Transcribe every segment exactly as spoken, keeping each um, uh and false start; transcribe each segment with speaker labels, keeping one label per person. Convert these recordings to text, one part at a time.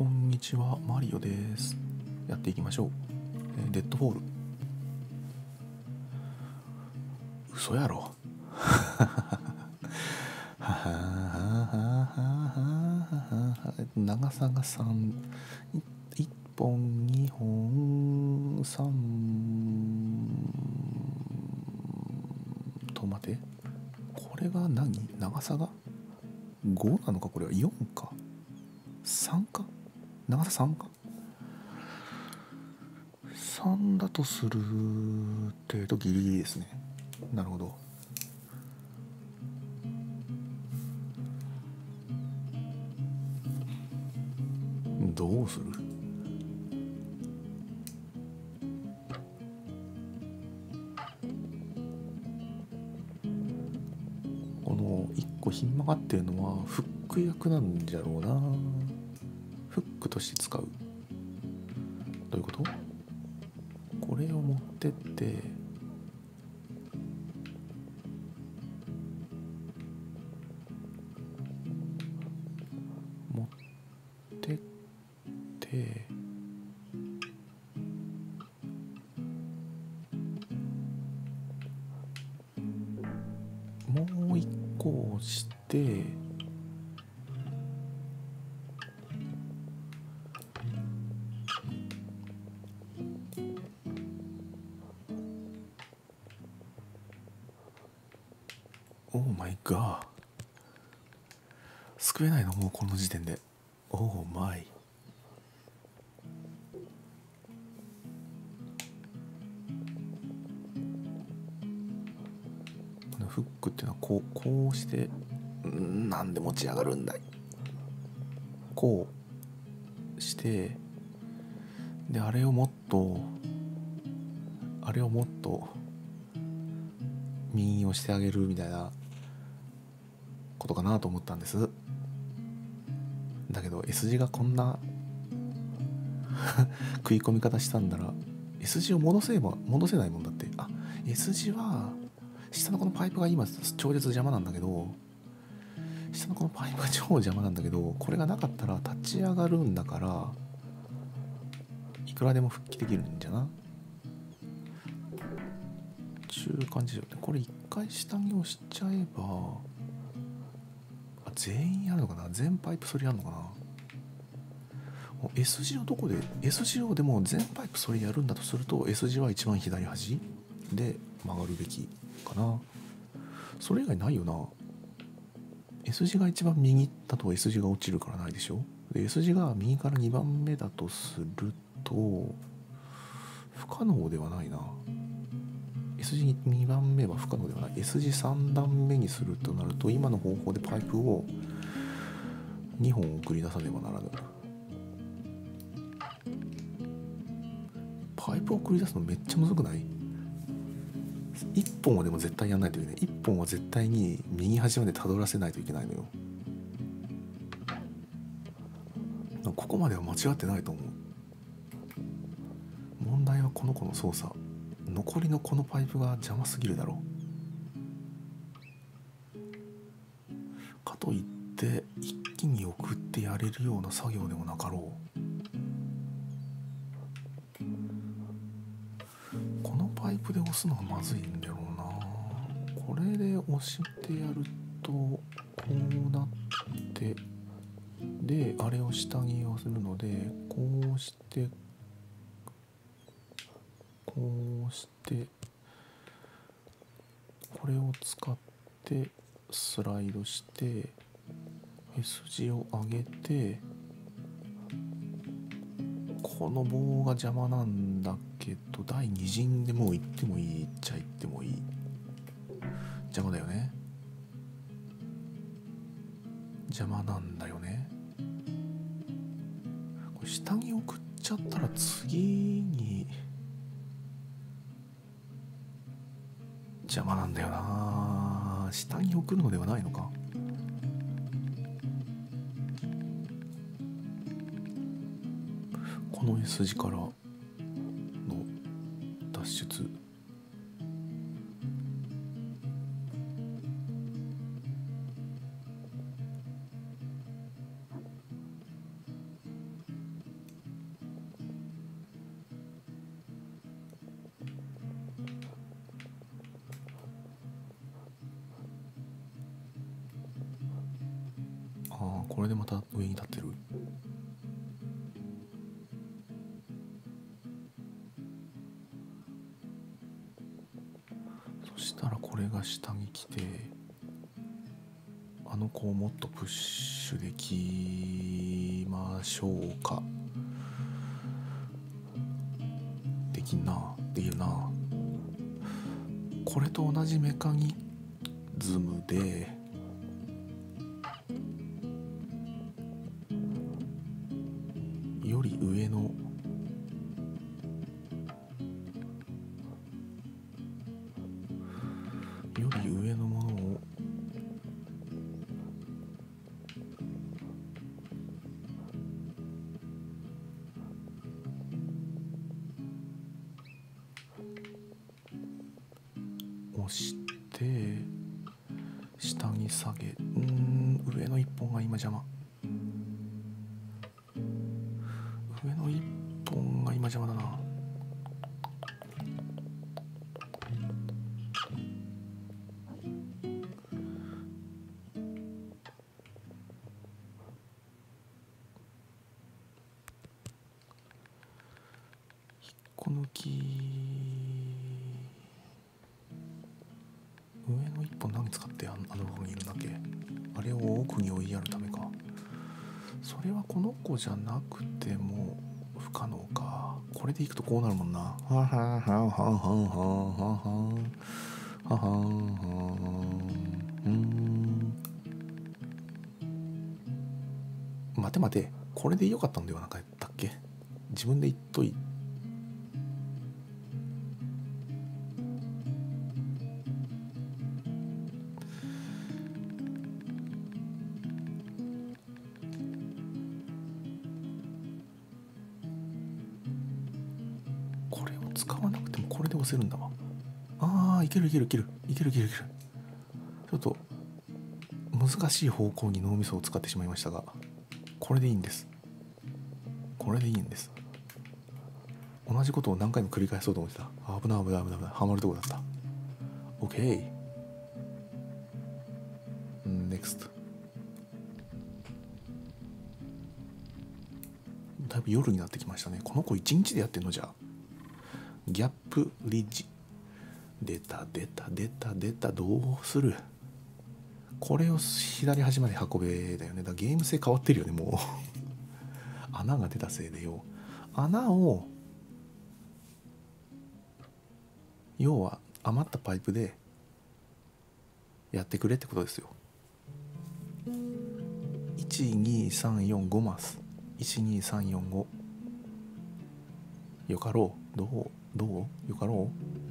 Speaker 1: こんにちは、マリオです。やっていきましょう。えーデッドフォール。嘘やろ。長さがさん、いっぽん、にほん、さんと、待て。これが何？長さがごなのか？これはよんか さん か、長ささんかさんだとする程度ギリギリですね。なるほど。どうする？このいっこひん曲がってるのはフック役なんじゃろうな。フックとして使う。どういうこと？これを持ってって持ってってもう一個押してオーマイガー、救えないの？もうこの時点で。オーマイ。フックっていうのはこうこうしてんなんで持ち上がるんだい。こうしてであれをもっとあれをもっと右に押してあげるみたいなことかなと思ったんです。だけど S 字がこんな食い込み方したんだら S 字を戻せば戻せないもんだって。あ、 S 字は下のこのパイプが今超絶邪魔なんだけど下のこのパイプが超邪魔なんだけどこれがなかったら立ち上がるんだからいくらでも復帰できるんじゃなちゅう感じよね。これ一回下着をしちゃえばあ全員やるのかな。全パイプそれやるのかな。S 字をどこで S 字をでも全パイプそれやるんだとすると S 字は一番左端で曲がるべきかな。それ以外ないよな。 S 字が一番右だと S 字が落ちるからないでしょ。で S 字が右からにばんめだとすると不可能ではないな。 S 字にばんめは不可能ではない。 S 字さん段目にするとなると今の方法でパイプをにほん送り出さねばならぬ。パイプを送り出すのめっちゃむずくない？いっぽんはでも絶対やんないといけない。いっぽんは絶対に右端までたどらせないといけないのよ。ここまでは間違ってないと思う。問題はこの子の操作。残りのこのパイプが邪魔すぎるだろう。かといって一気に送ってやれるような作業でもなかろう。このパイプで押すのがまずいんだろうな。これで押してやるとこうなってであれを下着をするのでこうしてこうしてこれを使ってスライドして S 字を上げてこの棒が邪魔なんだけど第二陣でもう行ってもいいっちゃ行ってもいい。邪魔だよね。邪魔なんだよね。これ下着送っちゃったら次に邪魔なんだよな。下着送るのではないのか。この S 字からの脱出。 あこれでまた上に立ってる。そしたらこれが下に来て、あの子をもっとプッシュできましょうか。できんな。できるな。これと同じメカニズムでより上のより上のものを押して下に下げ、うーん上の一本が今邪魔。上の一本が今邪魔だな。引っこ抜き。上の一本何使ってあの方にいるんだっけ。あれを奥に追いやるためか。それはこの子じゃなくても不可能か。これでいくとこうなるもんな。はははははははははうん。待て待て、これでよかったんではなかったっけ。自分で言っといて。これを使わなくてもこれで押せるんだわ。ああいけるいけるいけるいけるいけるいける。ちょっと難しい方向に脳みそを使ってしまいましたが、これでいいんです。これでいいんです。同じことを何回も繰り返そうと思ってた。危ない危ない危ない危ない。ハマるとこだった。 OK。 NEXT。 だいぶ夜になってきましたね。この子一日でやってんの。じゃあギャップリッジ出た出た出た出た。どうする。これを左端まで運べだよね。だからゲーム性変わってるよねもう穴が出たせいでよ。穴を要は余ったパイプでやってくれってことですよ。いちにさんよんごマス。いちにさんよんご。よかろう。どうどうよかろ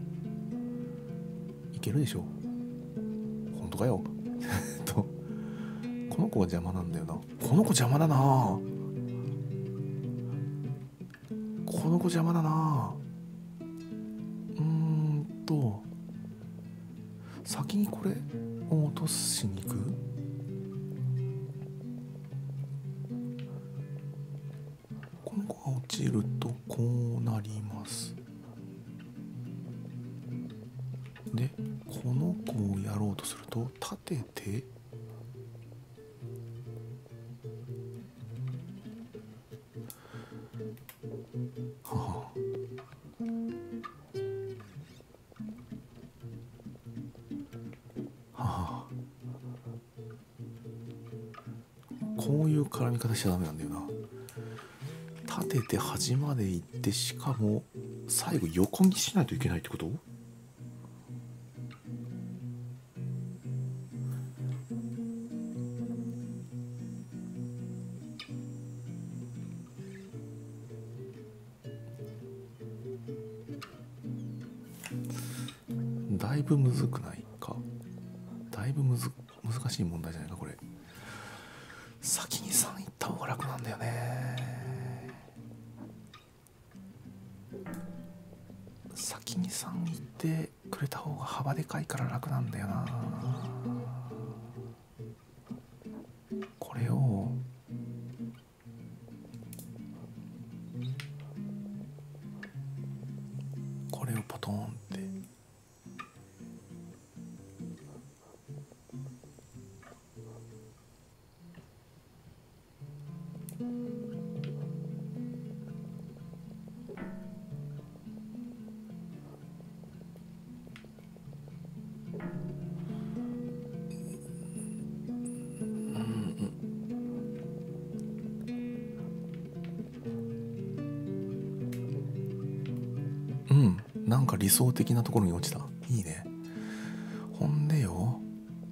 Speaker 1: う。いけるでしょ。本当かよとこの子が邪魔なんだよな。この子邪魔だな。この子邪魔だな。うーんと先にこれを落としに行く。この子が落ちるとこうなります。でこの子をやろうとすると立ててはははは。こういう絡み方しちゃダメなんだよな。立てて端まで行ってしかも最後横にしないといけないってこと。だいぶむずくないか。だいぶむず難しい問題じゃないかこれ。先にさん行った方が楽なんだよね。先にさん行ってくれた方が幅でかいから楽なんだよな。これをこれをポトンってうん、なんか理想的なところに落ちた。いいね。ほんでよ、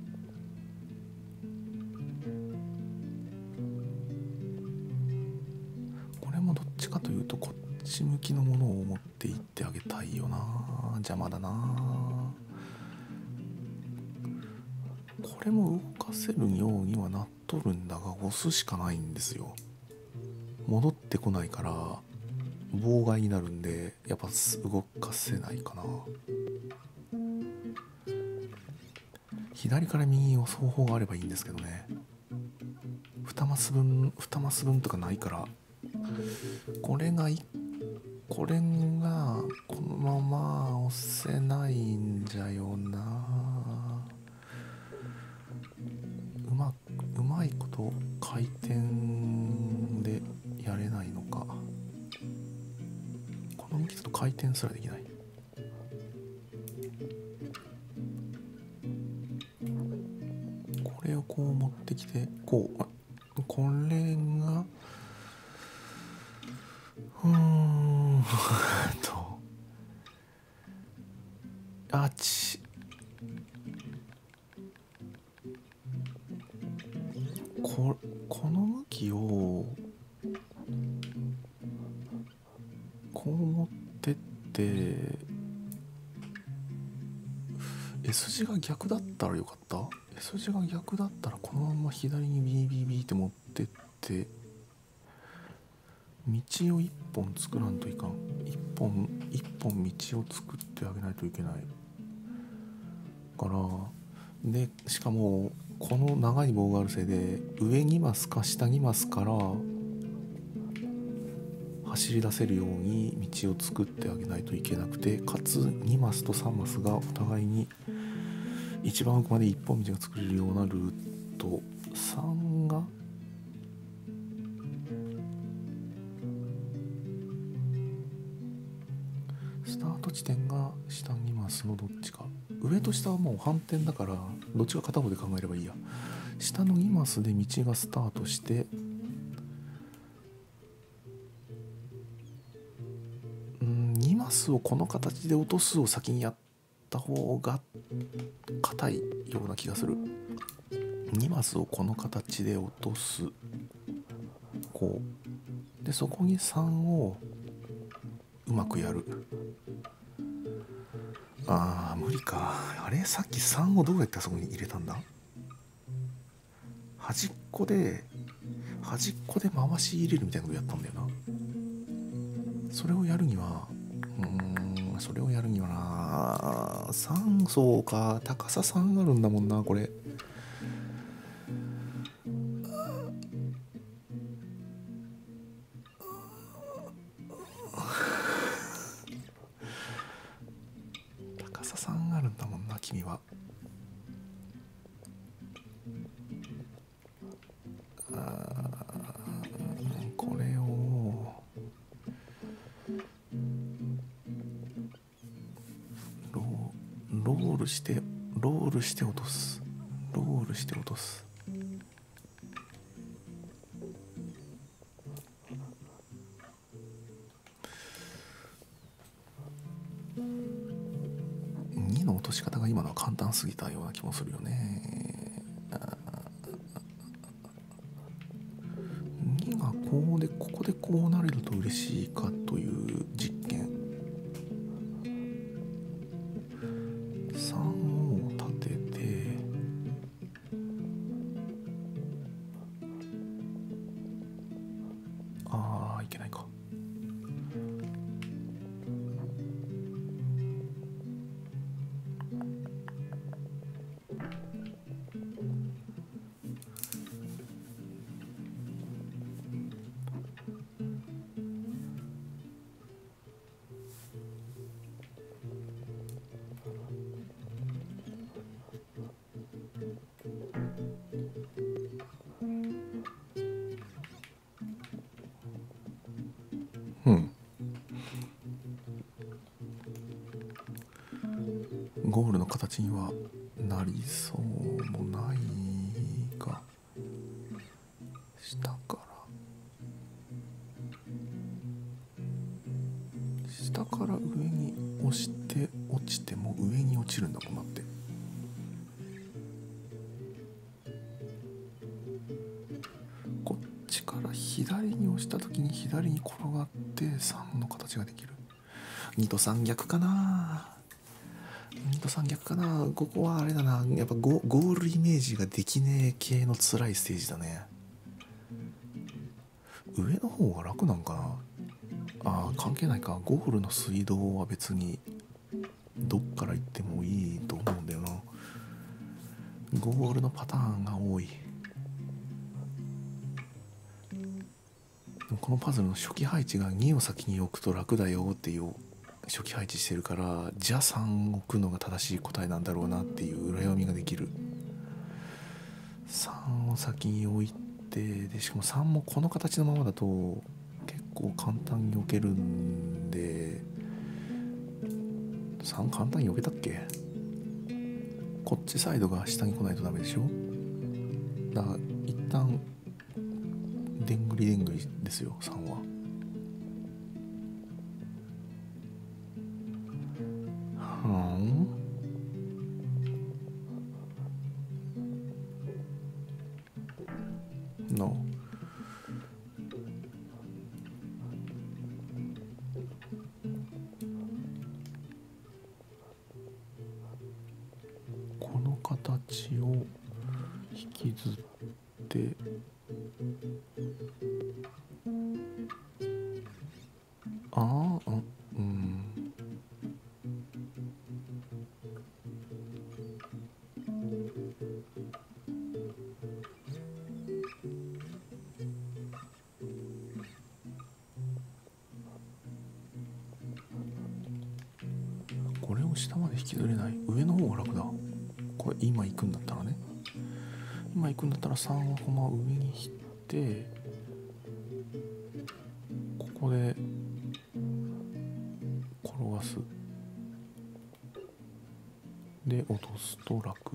Speaker 1: これもどっちかというとこっち向きのものを持っていってあげたいよな。邪魔だな。これも動かせるようにはなっとるんだが、押すしかないんですよ。戻ってこないから妨害になるんで、やっぱ動かせないかな。左から右に押す方法があればいいんですけどね。にマス分にマス分とかないから、これがいこれがこのまま押せないんじゃよな。うまうまいこと回転でやれないのか。この向きだと回転すらできない。これをこう持ってきて、こう、これがうーんとあちここの向きをこう持ってって、 S 字が逆だったらよかった。 S 字が逆だったらこのまま左にビービービーって持ってって道を一本作らんといかん。一本一本道を作ってあげないといけないから。でしかもこの長い棒があるせいで上にマスか下にマスから走り出せるように道を作ってあげないといけなくて、かつにマスとさんマスがお互いに一番奥まで一本道が作れるようなルート。さんがスタート地点が下にマスのどっちか。上と下はもう反転だからどっちか片方で考えればいいや。下のにマスで道がスタートして、うんにマスをこの形で落とすを先にやった方が硬いような気がする。にマスをこの形で落とす、こうでそこにさんをうまくやる。あー無理か。あれさっきさんをどうやってあそこに入れたんだ。端っこで端っこで回し入れるみたいなことやったんだよな。それをやるにはうーんそれをやるにはな、さん層か、高ささんあるんだもんなこれ。高ささんあるんだもんな君は。これをローロールしてロールして落とすロールして落とす。にの落とし方が今のは簡単すぎたような気もするよね。にがこうでここでこうなれると嬉しいかという実験。さんを立ててあーいけないか。 うん。ゴールの形にはなりそうもないが、下から下から上に押して落ちても上に落ちるんだもんなって。こっちから左に押した時に左に転がってさんの形ができる。にとさん逆かな。にとさん逆かな。ここはあれだな、やっぱ ゴ, ゴールイメージができねえ系の辛いステージだね。上の方が楽なんかな。あー関係ないか。ゴールの水道は別にどっから行ってもいいと思うんだよな。ゴールのパターンが多い。でもこのパズルの初期配置がにを先に置くと楽だよっていう初期配置してるから、じゃあさん置くのが正しい答えなんだろうなっていう裏読みができる。さんを先に置いて、でしかもさんもこの形のままだと結構簡単に置けるんで、さん簡単に置けたっけ。こっちサイドが下に来ないとダメでしょ。だから一旦でんぐりでんぐりですよ、さんは。はんのこの形を引きずってああうんこれを下まで引きずれない。上の方が楽だ。これ今行くんだったらね。今行くんだったらさんをこの上に引いて、ここで転がす。で落とすと楽。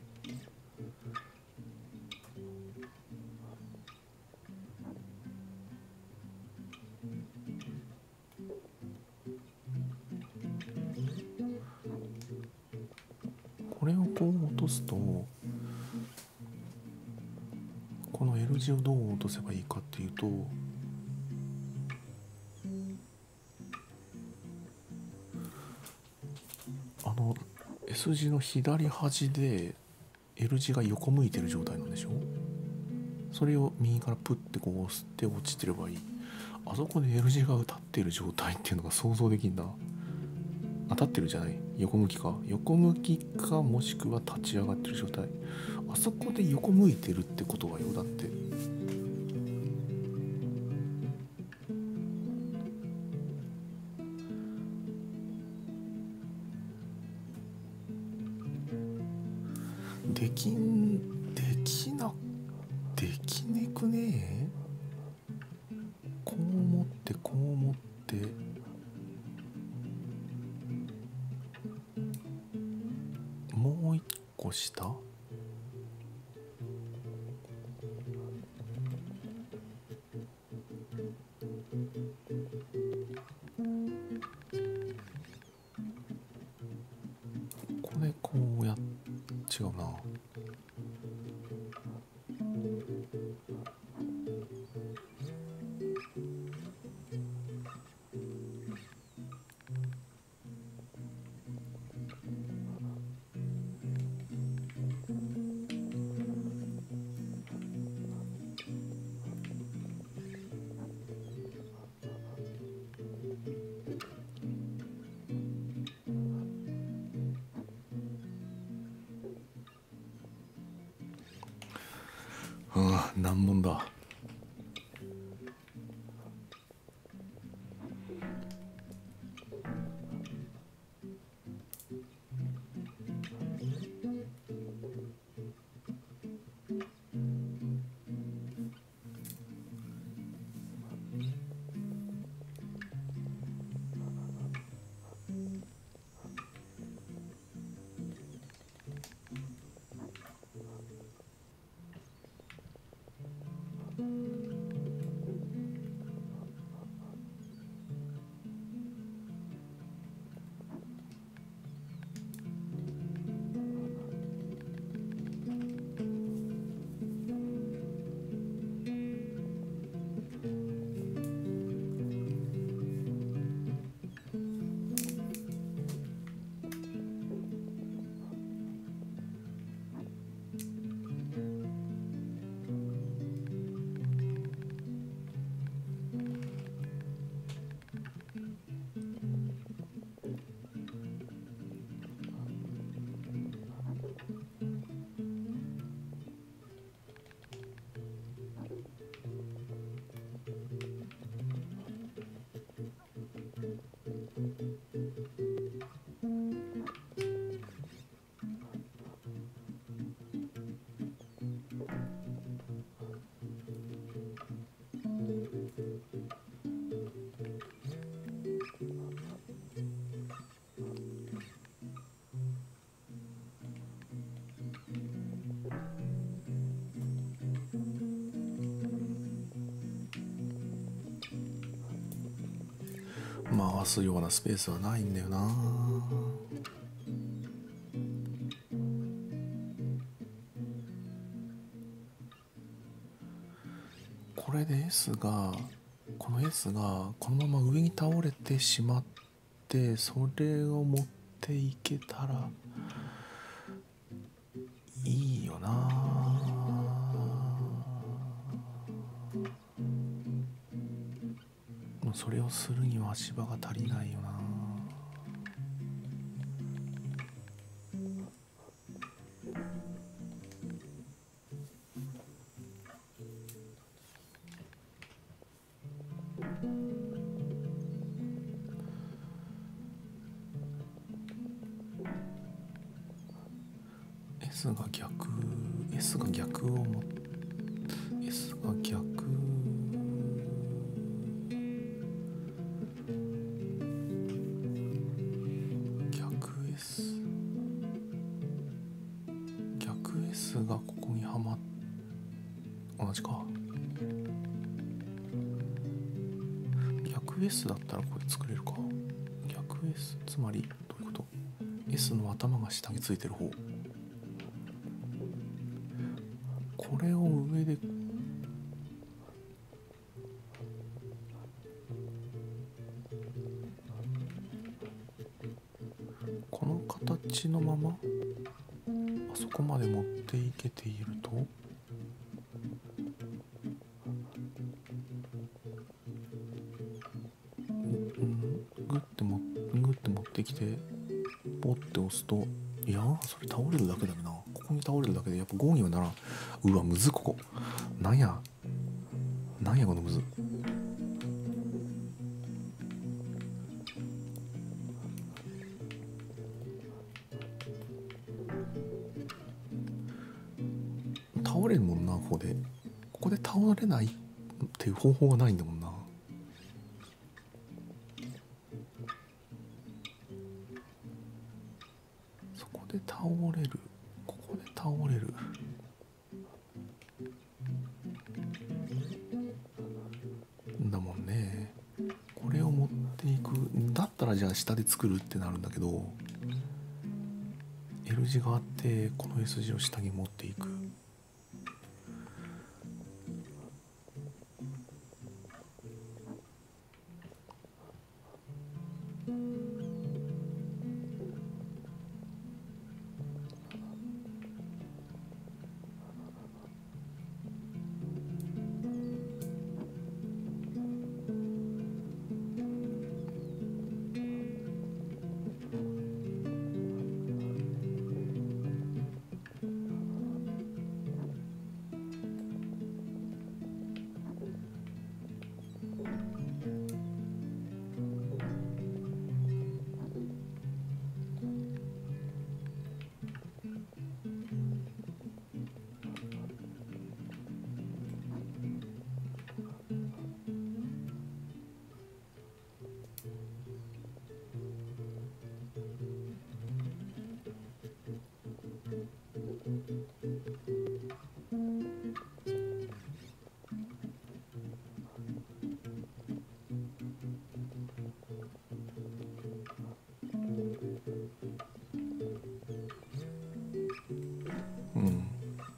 Speaker 1: これをこう落とすと、この L 字をどう落とせばいいかっていうと、あの S 字の左端で L 字が横向いてる状態なんでしょ。それを右からプッてこう押して落ちてればいい。あそこで L 字が立ってる状態っていうのが想像できんな。当たってるじゃない、横向きか。横向きかもしくは立ち上がってる状態。あそこで横向いてるってことはよ。だってできんできなできねくねえ。こう持ってこう持ってもう一個下。これこうやっ違うな。うん、難問だ。 回すようなスペースはないんだよな。これで S がこの S がこのまま上に倒れてしまって、それを持っていけたらいいよな。それをするには足場が足りないよな。S が逆 S が逆をも S が逆逆 S 逆 S がここにはまっ同じか。逆 S だったらこれ作れるか。逆 S つまりどういうこと？ S の頭が下についてる方、これを上でこの形のままあそこまで持っていけていると、グッてもグッて持ってきてポッて押すと、いやそれ倒れるだけだよな。ここに倒れるだけでやっぱごにはならん。うわむず、ここなんやなんやこのむず。倒れるもんな。ここでここで倒れないっていう方法がないんだもんな。そこで倒れる、ここで倒れる。だもんね。これを持っていくだったらじゃあ下で作るってなるんだけど、 L 字があってこの S 字を下に持っていく。うん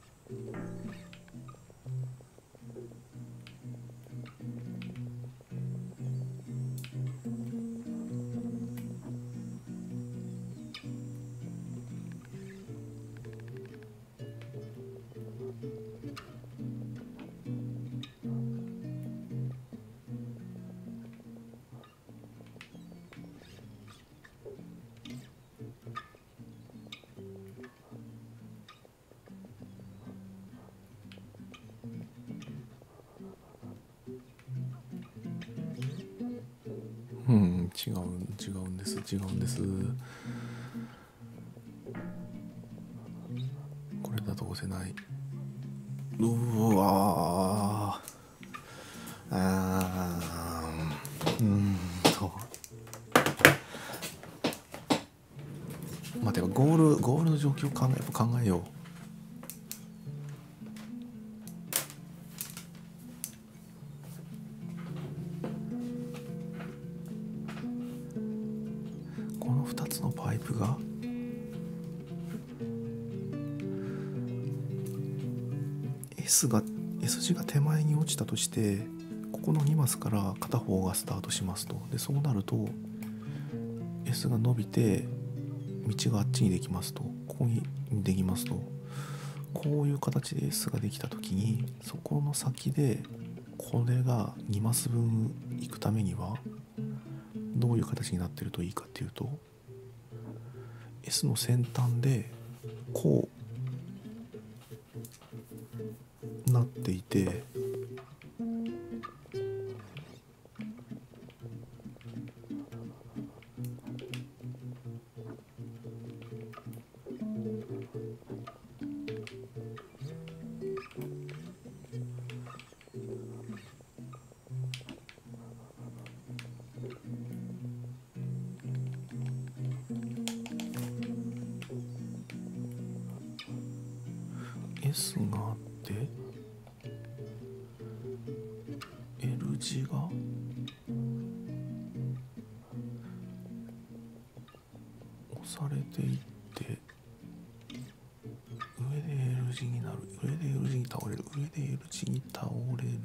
Speaker 1: うん違う違うんです違うんです。これだと押せない。うわーあーうーんと待てよ、ゴールゴールの状況を考えやっぱ考えよう。 ふたつのパイプがS が S 字が手前に落ちたとして、ここのにマスから片方がスタートしますと。でそうなると S が伸びて道があっちにできますと、ここにできますと、こういう形で S ができた時に、そこの先でこれがにマス分行くためにはどういう形になってるといいかっていうと、 S の先端でこうなっていて、S があって L 字が押されていって、上で L 字になる、上で L 字に倒れる、上で L 字に倒れる。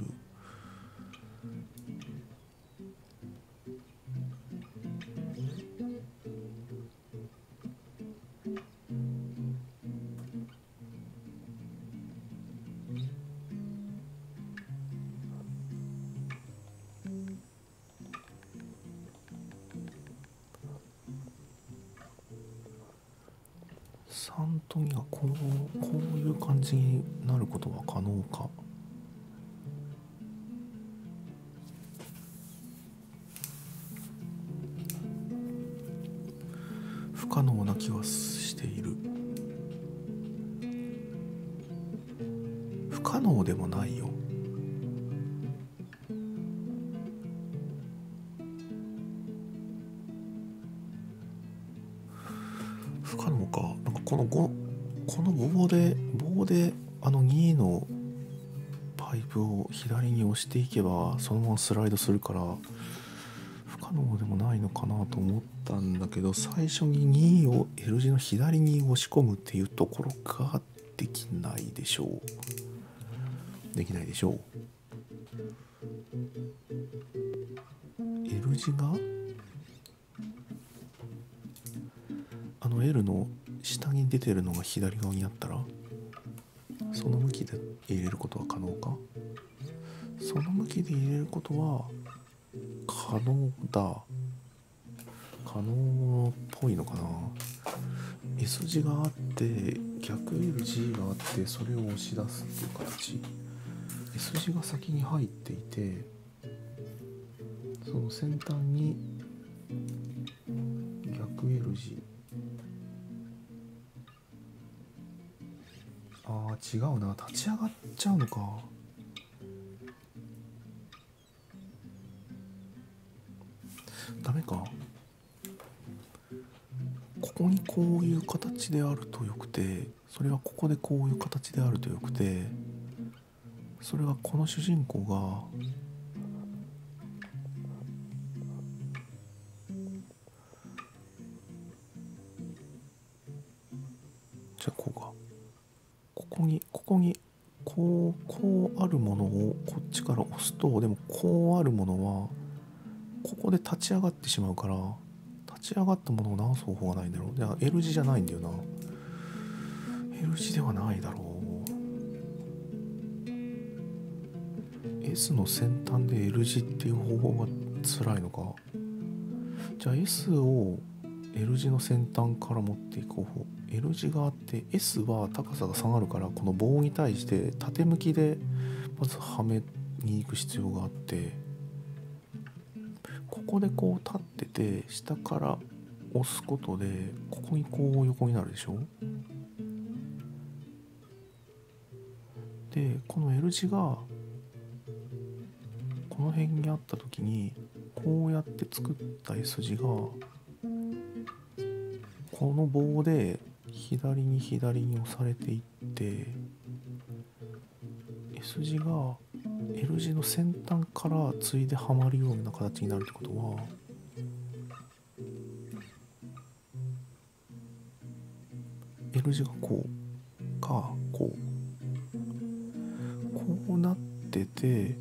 Speaker 1: さんとにがこう、こういう感じになることは可能か。不可能な気はしている。不可能でもないよ。不可能か。なんかこのごこの棒で棒であのにのパイプを左に押していけばそのままスライドするから不可能でもないのかなと思ったんだけど、最初ににを L 字の左に押し込むっていうところができないでしょう。できないでしょう。L 字があの L の下に出てるのが左側にあったら、その向きで入れることは可能か。その向きで入れることは可能だ。可能っぽいのかな。 S 字があって逆 L 字があって、それを押し出すっていう形。 S 字が先に入っていて、その先端に逆 L 字、あー違うな、立ち上がっちゃうのか。ダメか。ここにこういう形であるとよくて、それはここでこういう形であるとよくて、それはこの主人公がじゃあこうか、ここにここにこうこうあるものをこっちから押すと、でもこうあるものはここで立ち上がってしまうから、立ち上がったものを直す方法がないんだろう。じゃあ L 字じゃないんだよな。 L 字ではないだろう。 S の先端で L 字っていう方法が辛いのか。じゃあ S を L 字の先端から持っていく方法。 L 字があって S は高さが下がるから、この棒に対して縦向きでまずはめに行く必要があって、ここでこう立ってて下から押すことでここにこう横になるでしょ。でこの L 字がこの辺にあった時に、こうやって作った S 字がこの棒で左に左に押されていって、 S 字が L 字の先端からついではまるような形になるってことは、 L 字がこうかこうこうなってて、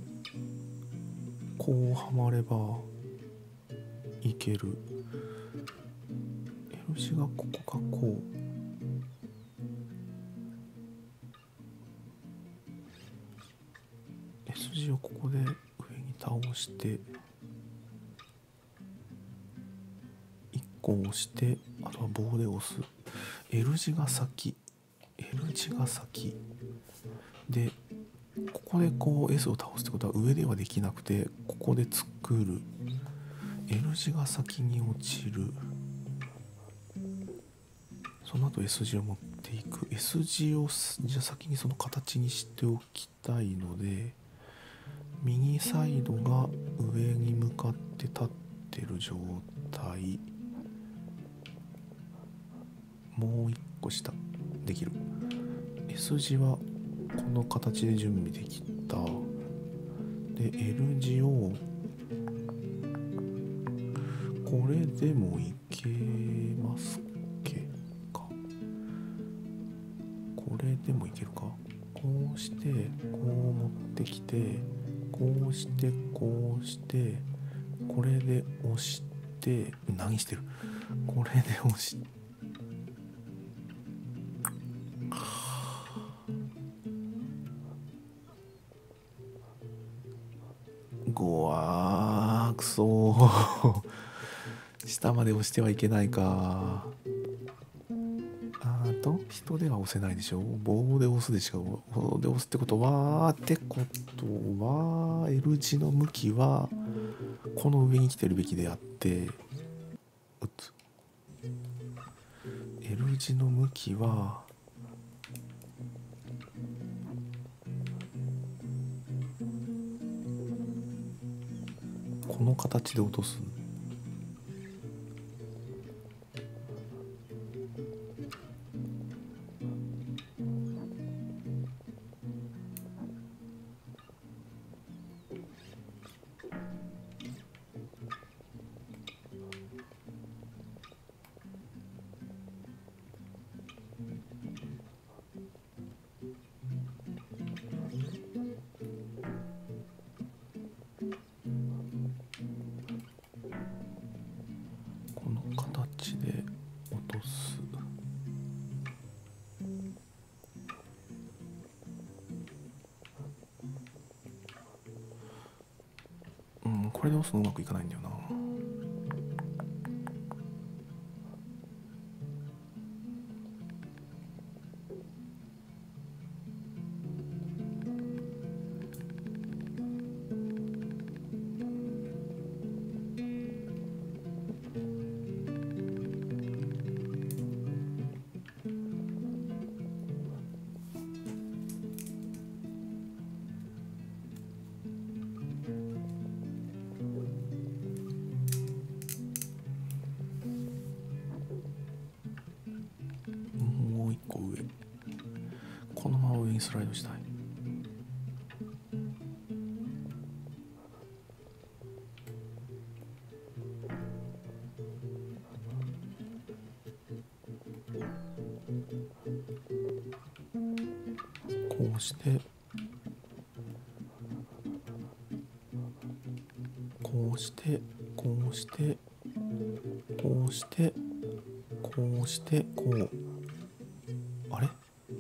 Speaker 1: こうはまればいける。 L 字がここかこう、S 字をここで上に倒していっこ押して、あとは棒で押す。 L 字が先 L 字が先で、ここでこう S を倒すってことは上ではできなくて、ここで作る。 L 字が先に落ちる。その後 S 字を持っていく。 S 字をじゃあ先にその形にしておきたいので、右サイドが上に向かって立ってる状態。もう一個下できる。 S 字はこの形で準備できた。で L 字をこれでもいけますっけか。これでもいけるか。こうしてこう持ってきて、こうしてこうして、これで押して、何してる、これで押して、ごわーくそー下まで押してはいけないか。あと人では押せないでしょ。棒で押すでしょ。棒で押すってことはってことは L 字の向きはこの上に来てるべきであって、うつ L 字の向きはこの形で落とす。この形で落とす。うん、これで押すのうまくいかないんだよな。もう一個上、このまま上にスライドしたい。こうしてこうしてこうしてこうしてこうしてこう、あれ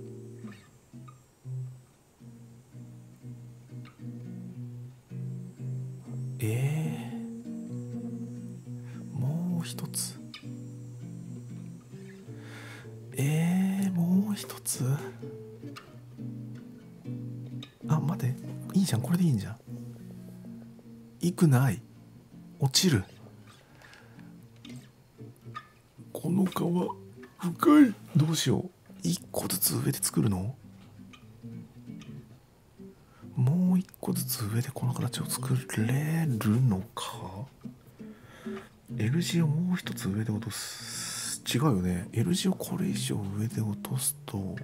Speaker 1: えー、もう一つえー、もう一つあ、待って、いいじゃん、これでいいんじゃん。いくない、落ちる。この川深い。どうしよう、一個ずつ上で作るの。もう一個ずつ上でこの形を作れるのか。 L 字をもう一つ上で落とす。違うよね、 L 字をこれ以上上で落とすと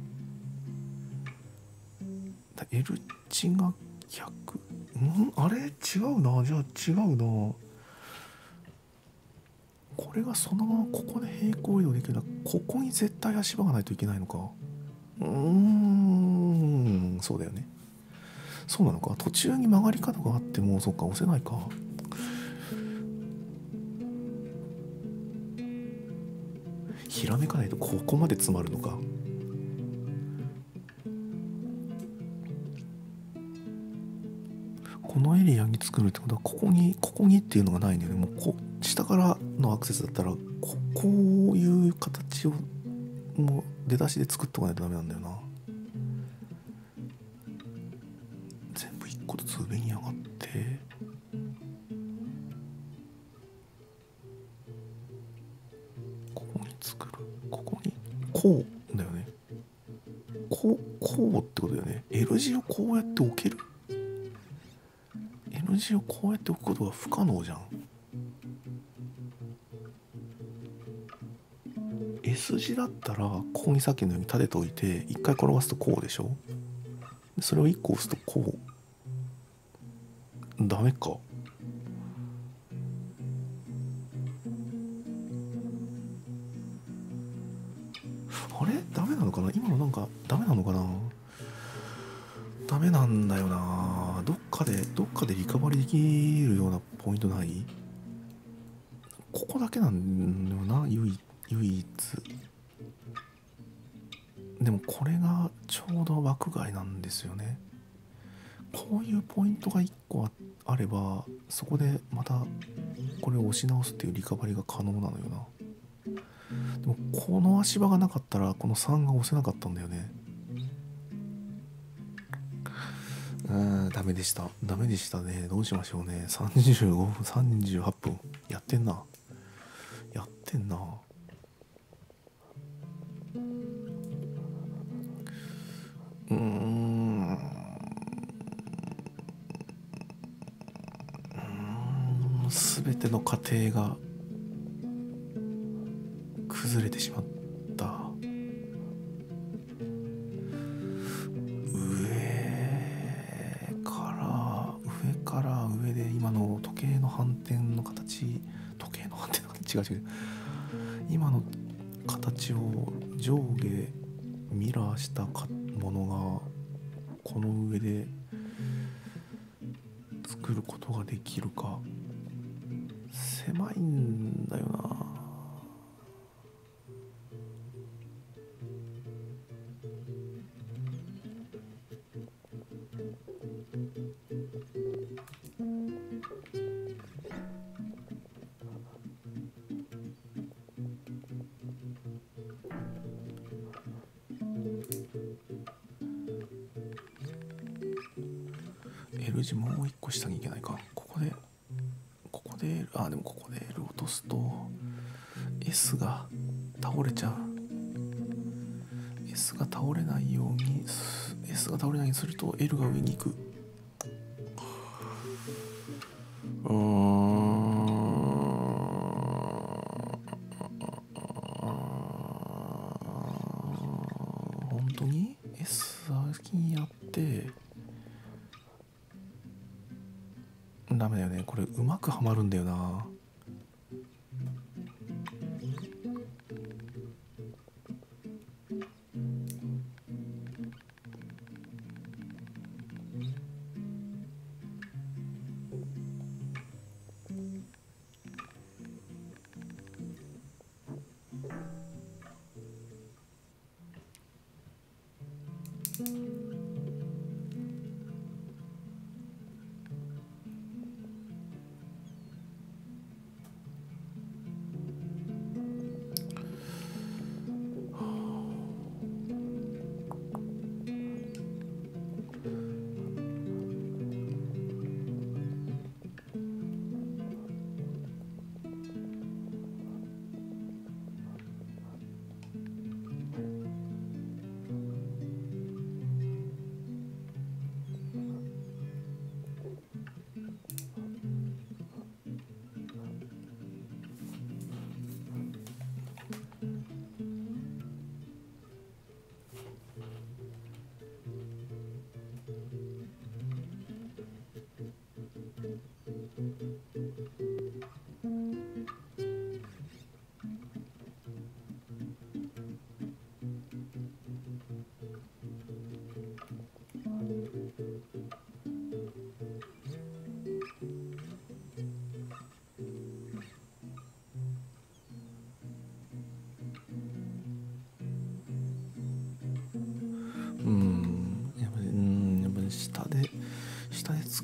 Speaker 1: L 字が逆、んあれ違うな。じゃあ違うな。 これがそのままここで平行移動できるのは、ここに絶対足場がないといけないのか。うーん、そうだよね。そうなのか。途中に曲がり角があっても、そっか、押せないか。ひらめかないとここまで詰まるのか。このエリアに作るってことは、ここにここにっていうのがないんだよね。もうこ下からのアクセスだったら、ここういう形をもう出だしで作っとかないとダメなんだよな。全部一個ずつ上に上がって、ここに作る、ここにこうだよね。こうこうってことだよね。 L 字をこうやって置ける。 L 字をこうやって置くことは不可能じゃん。 S 字だったらここにさっきのように立てておいて、一回転がすとこうでしょ。それを一個押すとこう。ダメか。あれダメなのかな。今のなんかダメなのかな。ダメなんだよな。どっかでどっかでリカバリーできるようなポイントない？ここだけなんだよな、唯一唯一。でもこれがちょうど枠外なんですよね。こういうポイントがいっこ あ, あれば、そこでまたこれを押し直すっていうリカバリーが可能なのよな。でもこの足場がなかったらこのさんが押せなかったんだよね。うーん、ダメでしたダメでしたね。どうしましょうね。さんじゅうごふんさんじゅうはっぷんやってんなやってんな。うーん全ての過程が崩れてしまった。上から上から上で今の時計の反転の形、時計の反転の形違う違う今の形を上下ミラーしたものがこの上で作ることができるか。狭いんだよな。L 字もう一個下に行けないか。ここでここで L、 あでもここで L 落とすと S が倒れちゃう。 S が倒れないように S が倒れないようにすると L が上に行く。うーん本当に S 先にやってダメだよね。これうまくはまるんだよな。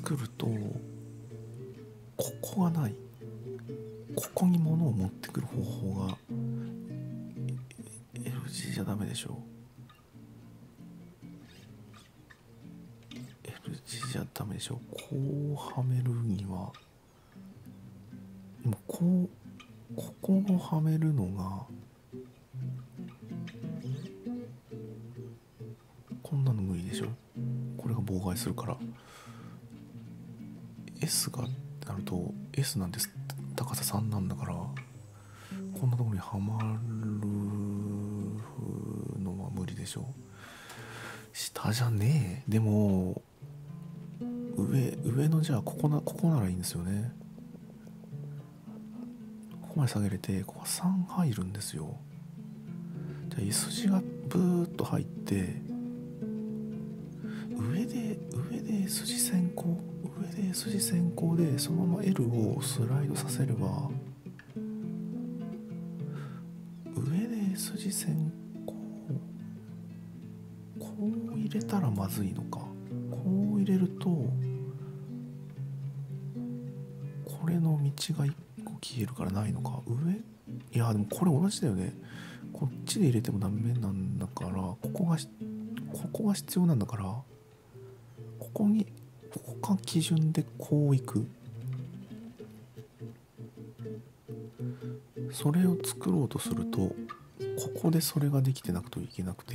Speaker 1: 作るとここがない、ここに物を持ってくる方法が L 字じゃダメでしょ。 L 字じゃダメでしょ。こうはめるにはでもこうここをはめるのがこんなの無理でしょ。これが妨害するから S がなると S なんて高ささんなんだから、こんなところにはまるのは無理でしょ。下じゃねえ。でも上上のじゃあここなここならいいんですよね。ここまで下げれてここはさん入るんですよ。じゃあ S 字がブーッと入って上で上で S 字先行上で S 字先行でそのまま L をスライドさせれば、上で S 字先行こう入れたらまずいのか。こう入れるとこれの道がいっこ消えるからないのか。上いやでもこれ同じだよね。こっちで入れてもダメなんだから、ここがここが必要なんだから、ここにここが基準でこういく。それを作ろうとするとここでそれができてなくてはいけなくて、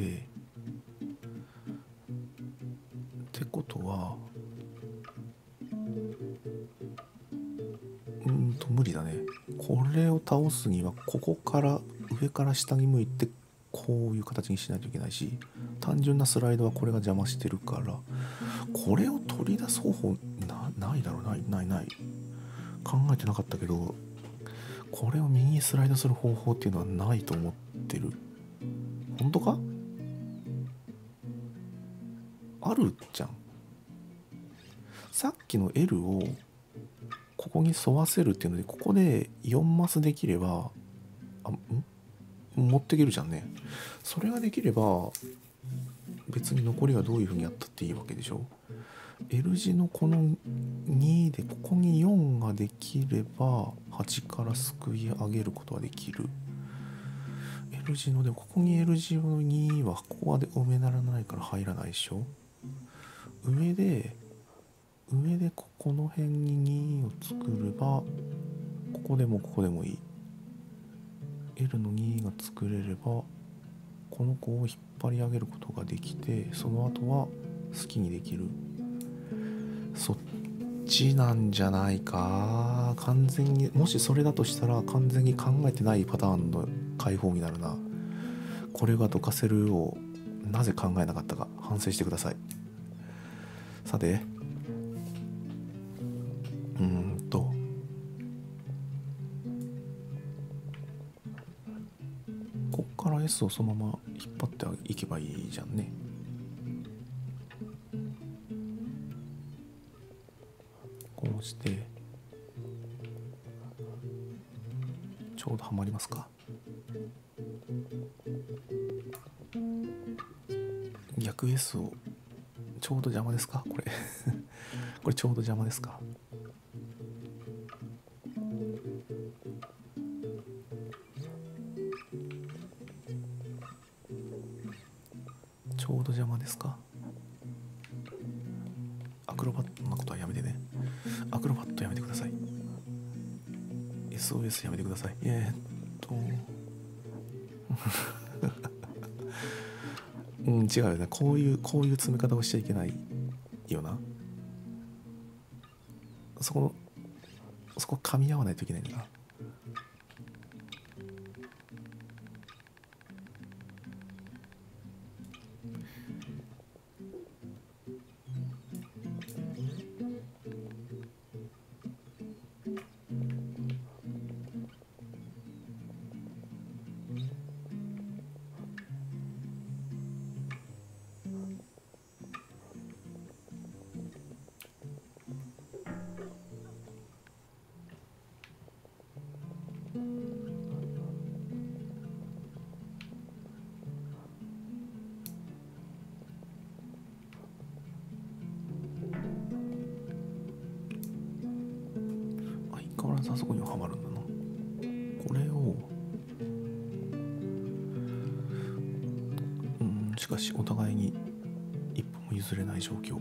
Speaker 1: ってことはうーんと無理だね。これを倒すにはここから上から下に向いてこういう形にしないといけないし、単純なスライドはこれが邪魔してるから、これを取り出す方法 な, ないだろうないないない考えてなかったけど、これを右にスライドする方法っていうのはないと思ってる。本当か？あるじゃん。さっきの L をここに沿わせるっていうので、ここでよんマスできればあん持っていけるじゃんね。それができれば別に残りはどういう風にやったっていいわけでしょ。 L 字のこのにでここによんができればはちからすくい上げることはできる。 L 字のでここに L 字のにはここまで埋めならないから入らないでしょ。上で上でここの辺ににを作ればここでもここでもいい。 L のにが作れればこの子を引っ張り上げることができて、その後は好きにできる。そっちなんじゃないか。完全にもしそれだとしたら完全に考えてないパターンの解放になるな。これがどかせるをなぜ考えなかったか反省してください。さてうーんとこっから S をそのまま引っ張っていけばいいじゃんね。こうしてちょうどはまりますか。逆 S をちょうど邪魔ですかこれこれちょうど邪魔ですか。ちょうど邪魔ですか。アクロバットなことはやめてね。アクロバットやめてください。 エスオーエス やめてください。えー、っとうん違うよね。こういうこういう詰め方をしちゃいけないよな。そこのそこ噛み合わないといけないんだな。 ずあそこにははまるんだな。これをうんしかしお互いに一歩も譲れない状況。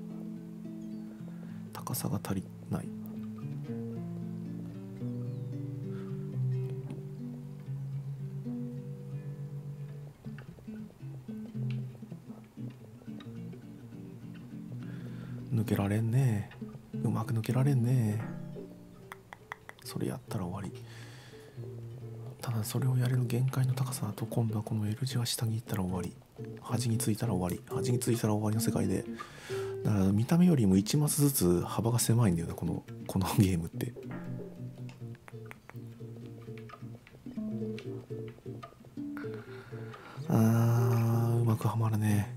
Speaker 1: 高さが足りない。抜けられんねえ。うまく抜けられんねえ。それやったら終わり。ただそれをやれる限界の高さだと今度はこの L 字は下に行ったら終わり、端についたら終わり、端についたら終わりの世界で、だから見た目よりもいちマスずつ幅が狭いんだよな、このこのゲームって。あーうまくはまるね。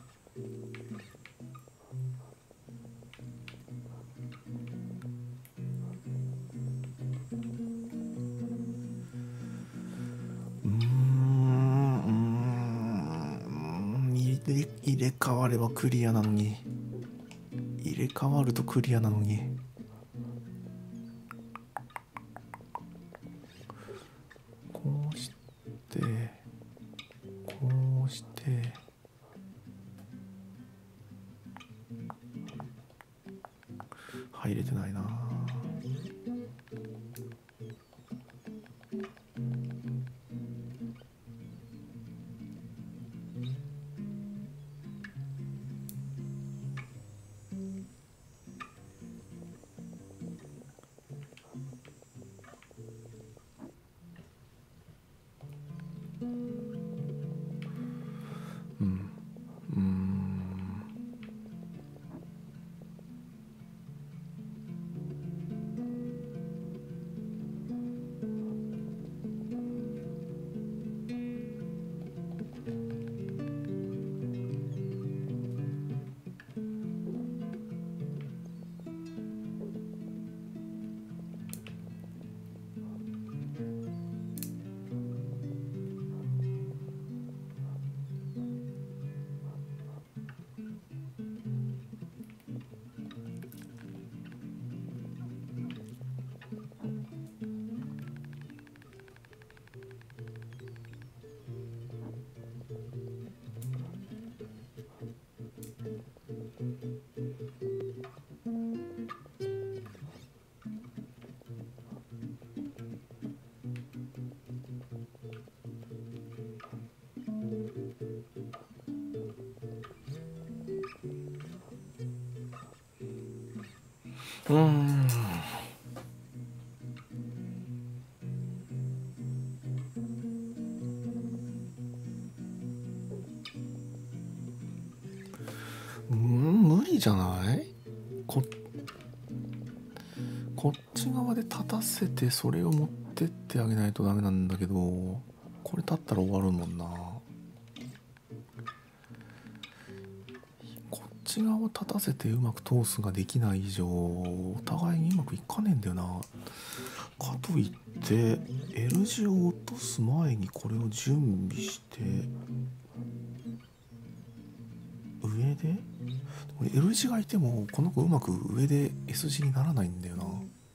Speaker 1: うーんうーん入れ入れ替わればクリアなのに、入れ替わるとクリアなのに。こうしてこうして入れてないな。うんうーんうーんうーん無理じゃない？ここっち側で立たせてそれを持ってってあげないとダメなんだけど、これ立ったら終わるもんな。こっち側を立たせてうまく通すができない以上お互いにうまくいかねえんだよな。かといって L 字を落とす前にこれを準備して上で L 字がいてもこの子うまく上で S 字にならないんだよな。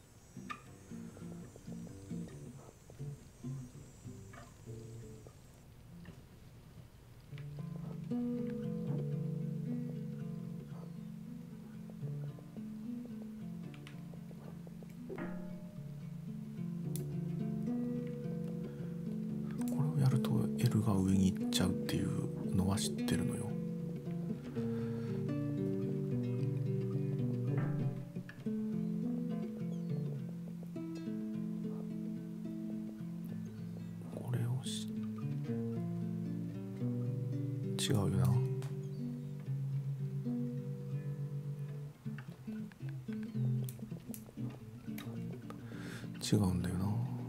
Speaker 1: これをやると L が上に行っちゃうっていうのは知ってるのよ。これをし違うよな。違うんだよな。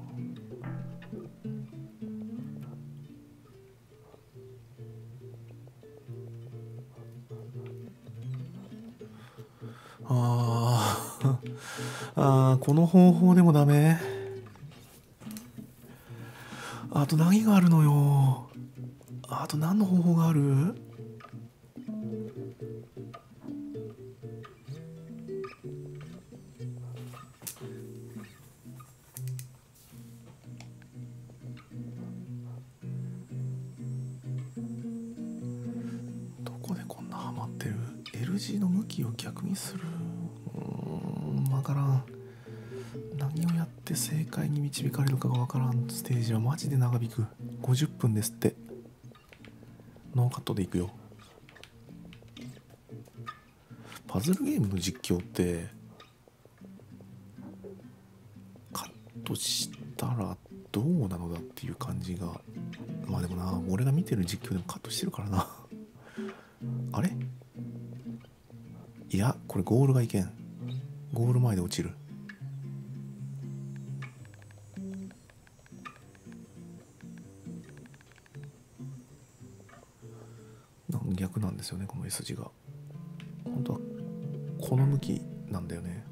Speaker 1: あーあーこの方法でもダメ。あと何があるのよ。あと何の方法がある？ 字の向きを逆にする、うーん分からん。何をやって正解に導かれるかが分からんステージはマジで長引く。ごじゅっぷんですって。ノーカットでいくよ。パズルゲームの実況ってカットしたらどうなのだっていう感じが、まあでもな、俺が見てる実況でもカットしてるからなあれ、いやこれゴールがいけん。ゴール前で落ちる。逆なんですよね、この S 字が。本当はこの向きなんだよね。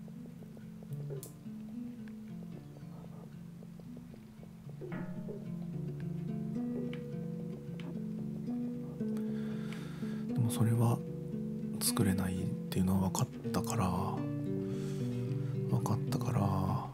Speaker 1: でもそれは作れないっていうのは分かったから分かったから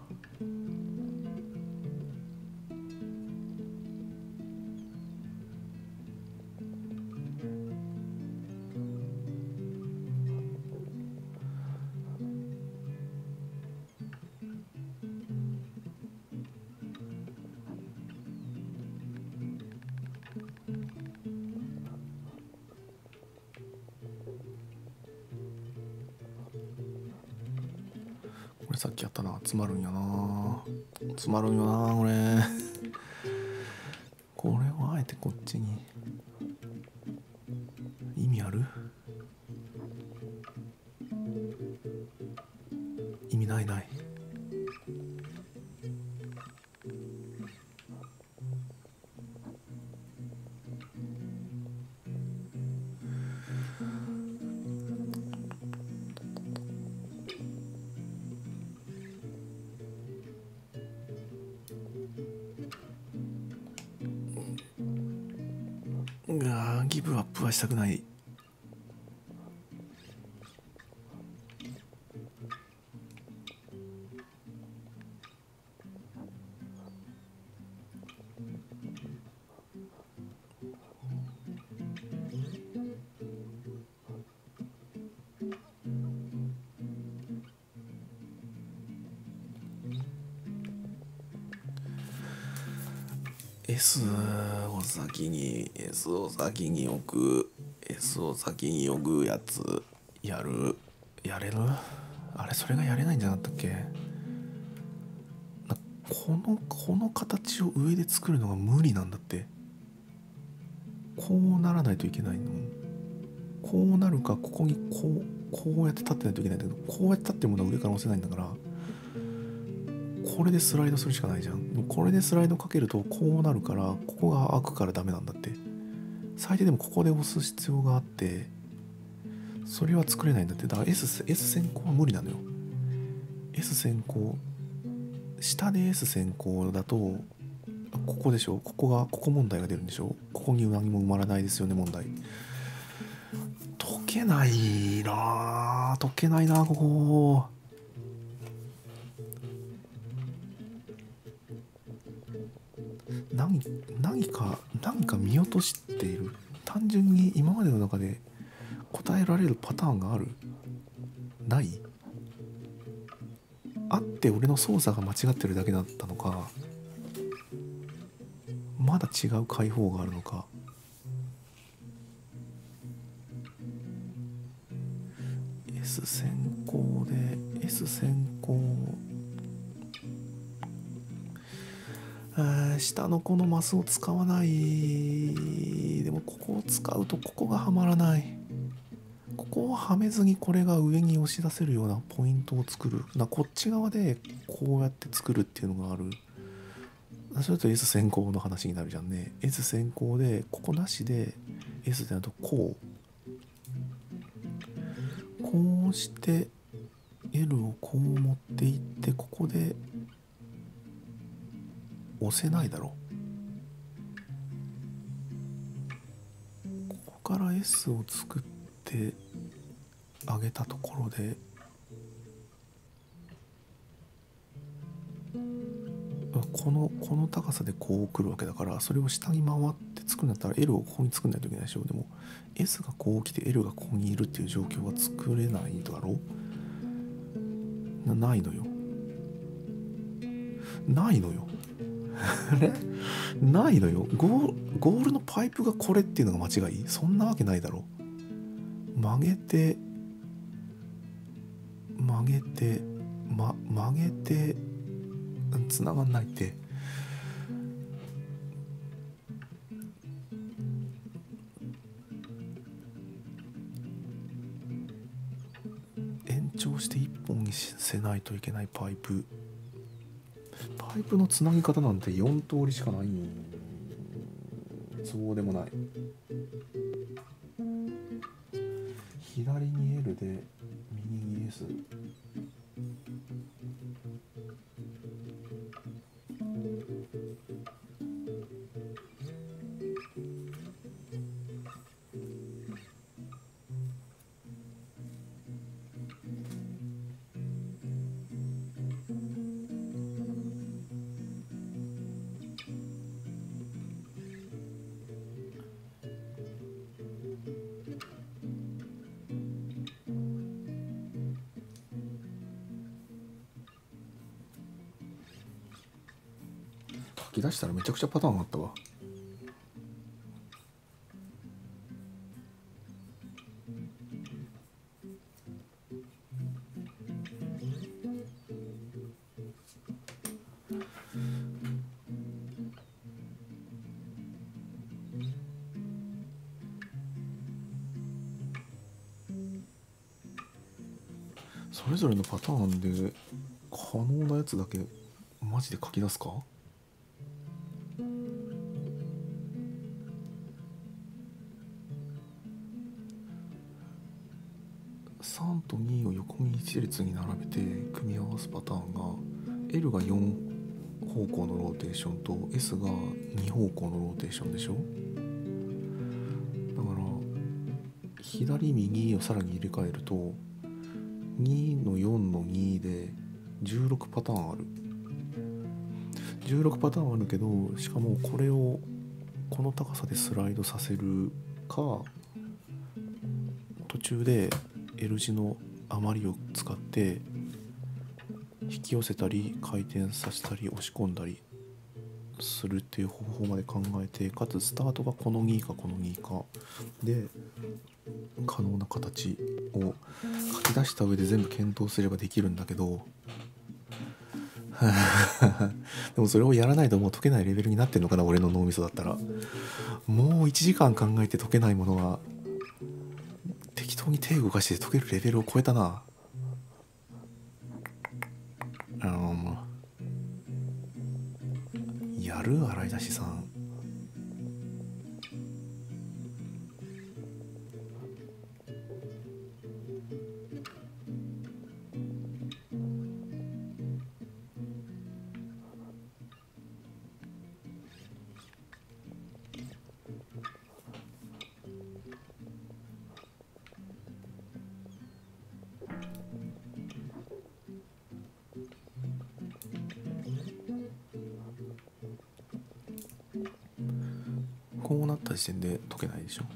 Speaker 1: これさっきやったな。詰まるんやな詰まるんよなこれこれをあえてこっちに意味ある？意味ないない。うわギブアップはしたくない。S を先に S を先に置く S を先に置くやつやるやれる？あれそれがやれないんじゃなかったっけ？なこのこの形を上で作るのが無理なんだって。こうならないといけないの。こうなるかここにこうこうやって立ってないといけないんだけど、こうやって立ってるものは上から押せないんだから、これでスライドするしかないじゃん。これでスライドかけるとこうなるから、ここが開くからダメなんだって。最低でもここで押す必要があって、それは作れないんだって。だから S, S 先行は無理なのよ。 S 先行下で S 先行だとここでしょ。ここがここ問題が出るんでしょ。ここに何も埋まらないですよね問題。解けないな解けないなここ。何何か何か見落としている。単純に今までの中で答えられるパターンがある？ない？あって俺の操作が間違ってるだけだったのか、まだ違う解放があるのか。S 先行で S 先行、あ下のこのマスを使わない。でもここを使うとここがはまらない。ここをはめずにこれが上に押し出せるようなポイントを作るな。こっち側でこうやって作るっていうのがある。それと S 先行の話になるじゃんね。 S 先行でここなしで S ってなるとこうこうして L をこう持っていって、ここで押せないだろ。ここから S を作ってあげたところで、このこの高さでこう来るわけだから、それを下に回って作るんだったら L をここに作んないといけないでしょ。でも S がこう来て L がここにいるっていう状況は作れないだろう。なないのよないのよあれないのよ。ゴーゴールのパイプがこれっていうのが間違い？そんなわけないだろ。曲げて曲げて、ま、曲げて繋がんないって。延長していっぽんにせないといけないパイプパイプのつなぎ方なんてよん通りしかないん。そうでもない。左に L で右に S。書き出したらめちゃくちゃパターンあったわ。それぞれのパターンで可能なやつだけマジで書き出すか。さんとにを横に一列に並べて組み合わすパターンが L がよん方向のローテーションと S がに方向のローテーションでしょ。だから左右をさらに入れ替えるとにのよんのにでじゅうろくパターンある。じゅうろくパターンあるけど、しかもこれをこの高さでスライドさせるか、途中で L 字の余りを使って引き寄せたり回転させたり押し込んだりするっていう方法まで考えて、かつスタートがこのにかこのにかで可能な形を書き出した上で全部検討すればできるんだけどでもそれをやらないともう解けないレベルになってんのかな、俺の脳みそだったら。もういちじかん考えて解けないものは適当に手動かして解けるレベルを超えたな。あのやる洗い出しさん。こうなった時点で解けないでしょ。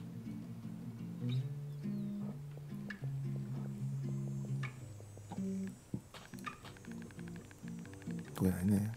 Speaker 1: 解けないね。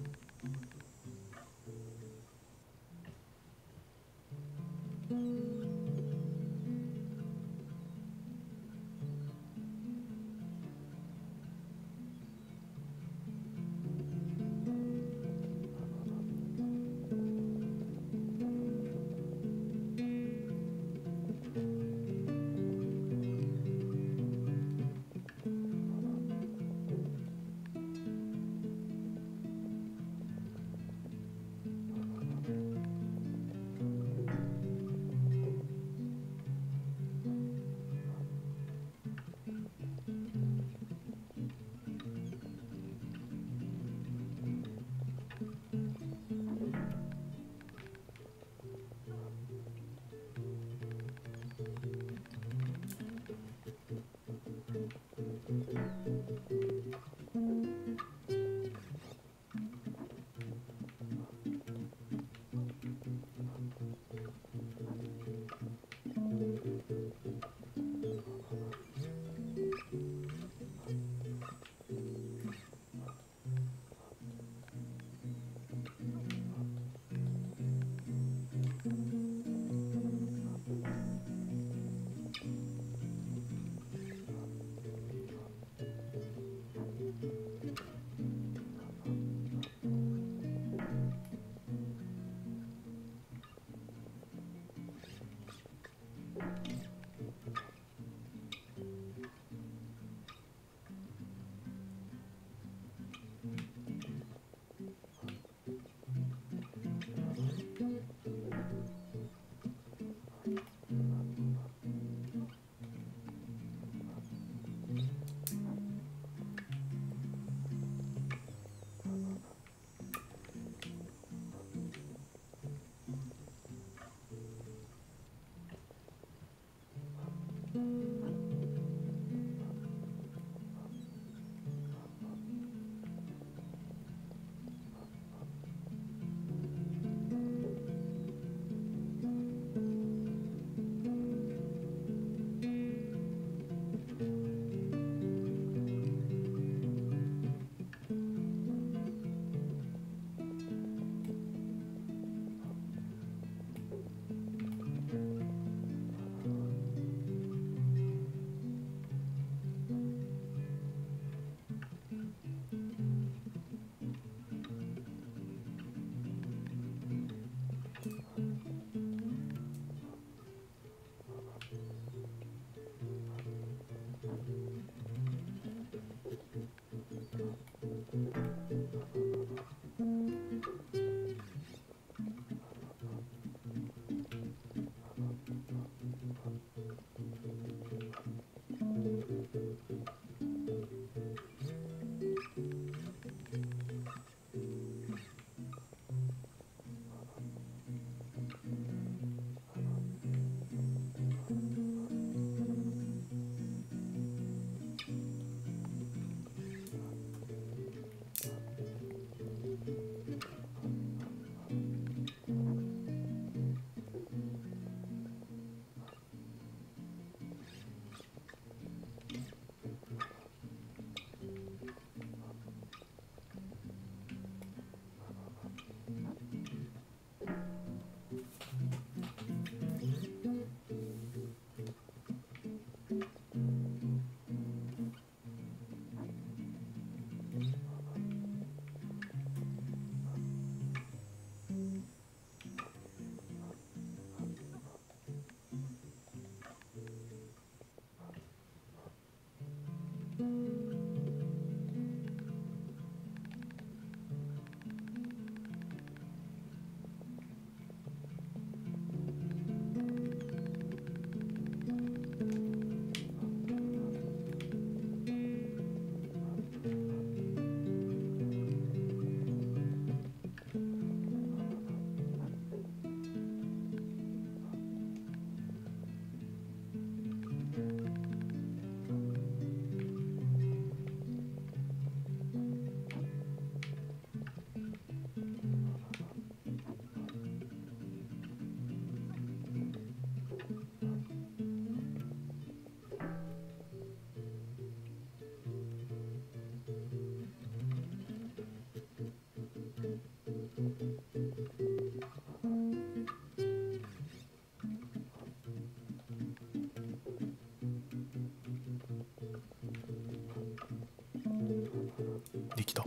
Speaker 1: できた。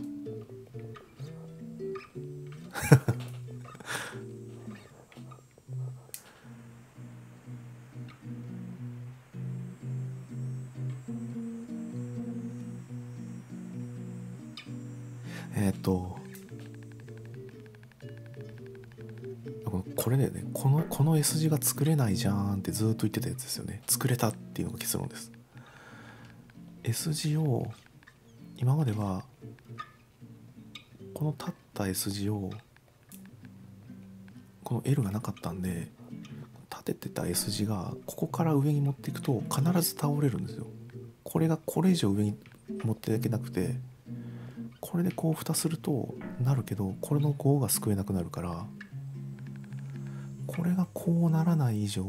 Speaker 1: えっとこれだよね、このこの S 字が作れないじゃんってずっと言ってたやつですよね。作れたっていうのが結論です。 S 字を今まではこの立った S 字をこの L がなかったんで、立ててた S 字がここから上に持っていくと必ず倒れるんですよ。これがこれ以上上に持っていけなくて、これでこう蓋するとなるけど、これのごが救えなくなるから、これがこうならない以上、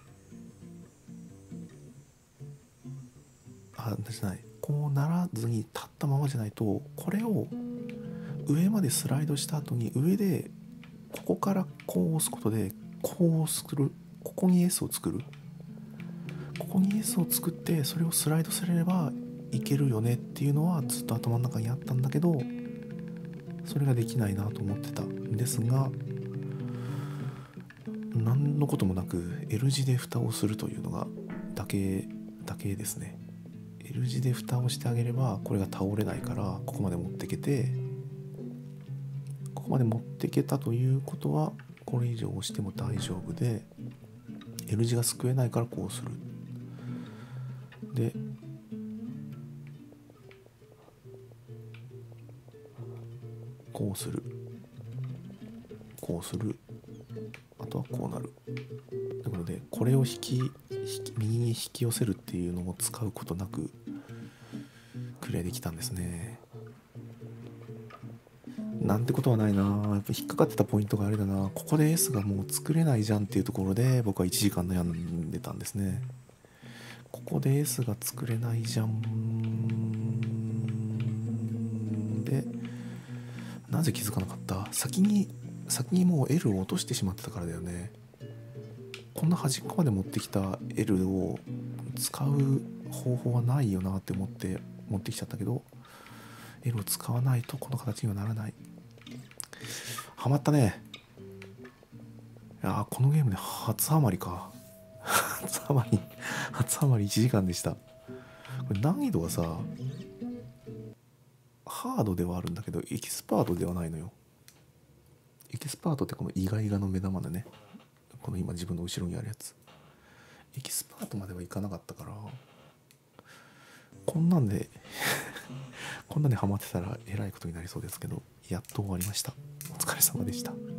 Speaker 1: あ、じゃない、こうならずに立ったままじゃないと、これを上までスライドした後に上でここからこう押すことでこう作る、ここに S を作る、ここに S を作ってそれをスライドすれればいけるよねっていうのはずっと頭の中にあったんだけど、それができないなと思ってたんですが、何のこともなく L 字で蓋をするというのがだけだけですね。 L 字で蓋をしてあげればこれが倒れないから、ここまで持ってけて、ここまで持ってけたということはこれ以上押しても大丈夫で、 L 字が救えないからこうする。でこうする、こうする、あとはこうなる。なのでこれを引き、引き右に引き寄せるっていうのを使うことなくクリアできたんですね。なんてことはないな。やっぱ引っかかってたポイントがあれだな。ここで S がもう作れないじゃんっていうところで僕はいちじかん悩んでたんですね。ここで S が作れないじゃんで、なぜ気づかなかった？先に先にもう L を落としてしまってたからだよね。こんな端っこまで持ってきた L を使う方法はないよなって思って持ってきちゃったけど、 L を使わないとこの形にはならない。ハマったね。いや、このゲームで初ハマりか。初ハマり初ハマりいちじかんでした。これ難易度がさ、ハードではあるんだけどエキスパートではないのよ。エキスパートってこのイガイガの目玉でね、この今自分の後ろにあるやつ、エキスパートまではいかなかったから、こんなんでこんなんでハマってたらえらいことになりそうですけど、やっと終わりました。お疲れ様でした。